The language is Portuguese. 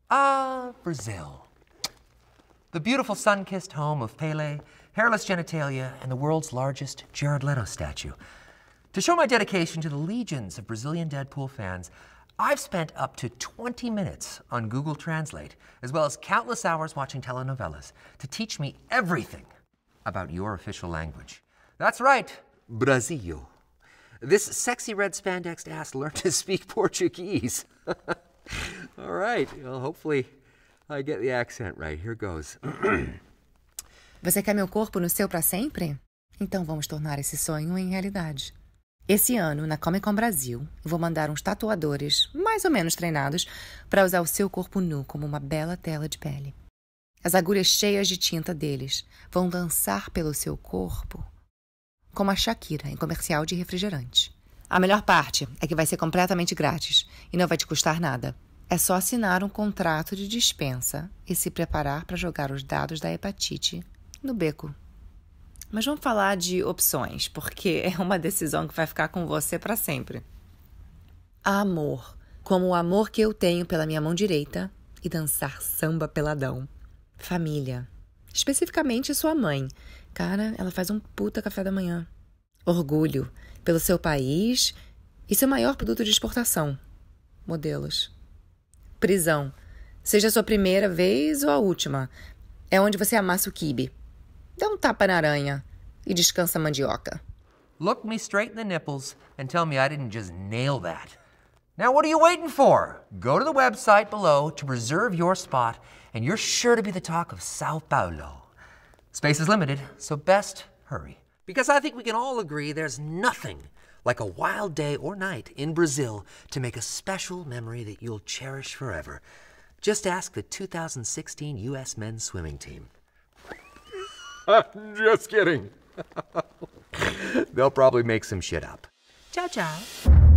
Brazil. The beautiful sun-kissed home of Pele, hairless genitalia, and the world's largest Jared Leto statue. To show my dedication to the legions of Brazilian Deadpool fans, I've spent up to 20 minutes on Google Translate, as well as countless hours watching telenovelas to teach me everything about your official language. That's right, Brasil. This sexy red spandexed ass learned to speak Portuguese. All right, well, hopefully I get the accent right. Here goes. Você quer meu corpo no seu pra sempre? Então vamos tornar esse sonho em realidade. Esse ano, na Comic Con Brasil, eu vou mandar uns tatuadores, mais ou menos treinados, para usar o seu corpo nu como uma bela tela de pele. As agulhas cheias de tinta deles vão dançar pelo seu corpo como a Shakira em comercial de refrigerante. A melhor parte é que vai ser completamente grátis e não vai te custar nada. É só assinar um contrato de dispensa e se preparar para jogar os dados da hepatite no beco. Mas vamos falar de opções, porque é uma decisão que vai ficar com você para sempre. Amor, como o amor que eu tenho pela minha mão direita e dançar samba peladão. Família, especificamente sua mãe. Cara, ela faz um puta café da manhã. Orgulho, pelo seu país e seu maior produto de exportação. Modelos. Prisão, seja a sua primeira vez ou a última. É onde você amassa o quibe. Dá um tapa na aranha e descansa a mandioca. Look me straight in the nipples and tell me I didn't just nail that. Now what are you waiting for? Go to the website below to reserve your spot and you're sure to be the talk of Sao Paulo. Space is limited, so best hurry. Because I think we can all agree there's nothing like a wild day or night in Brazil to make a special memory that you'll cherish forever. Just ask the 2016 U.S. men's swimming team. Just kidding. They'll probably make some shit up. Ciao, ciao.